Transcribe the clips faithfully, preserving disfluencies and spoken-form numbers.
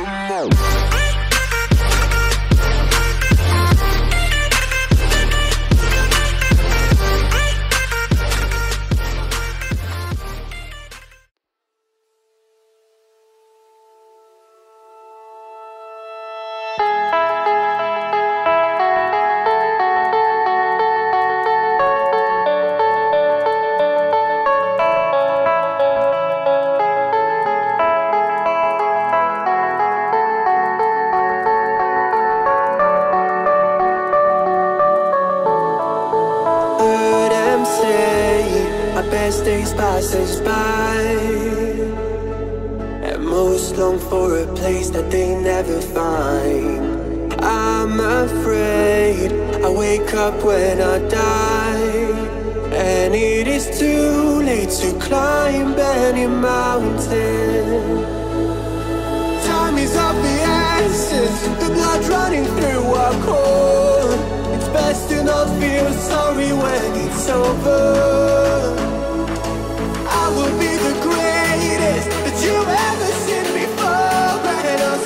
Best days pass us by, and most long for a place that they never find. I'm afraid I wake up when I die, and it is too late to climb any mountain. Time is of the essence, the blood running through our core. It's best to not feel sorry when it's over. I will be the greatest that you've ever seen before, and I'll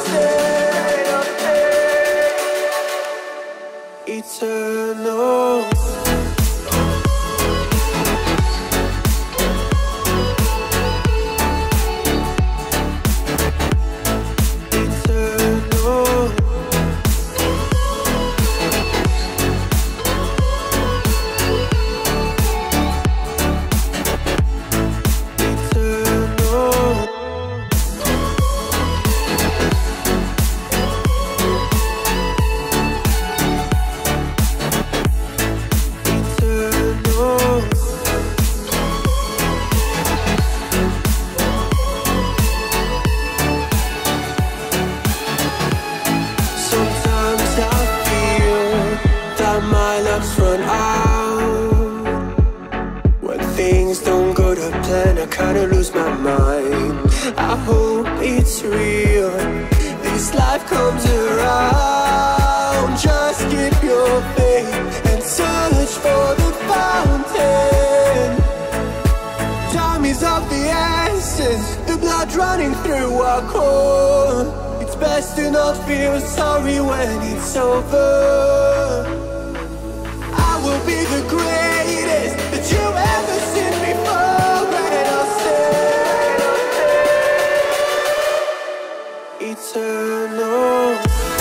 stay eternal. Run out when things don't go to plan. I kinda lose my mind. I hope it's real, this life comes around. Just keep your faith and search for the fountain. Time is of the essence, the blood running through our core. It's best to not feel sorry when it's over. Will be the greatest that you've ever seen before, and I'll stay eternal.